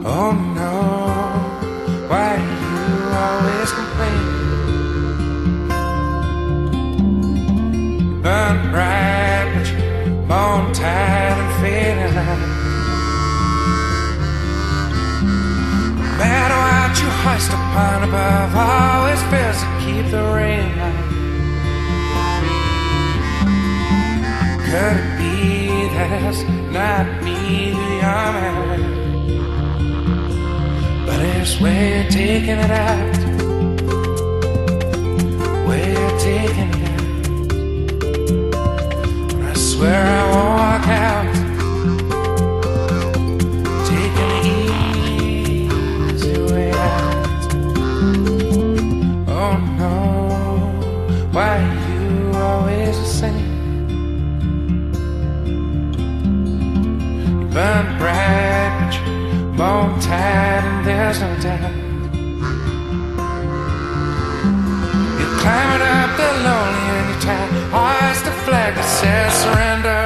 Oh no, why you always complain? Burn bright, but you're bone tired and fading out. No matter what you hoist upon above, always fails to keep the rain out. Could it be that it's not me who you're mad? But it's where you're taking it out, where you're taking it out. And I swear I won't walk out, taking the easy way out. Oh no, why are you always the same? You burn bright, but you're bone tired, and there's no doubt. You're climbing up the lonely and you're tired. Hoist the flag that says surrender.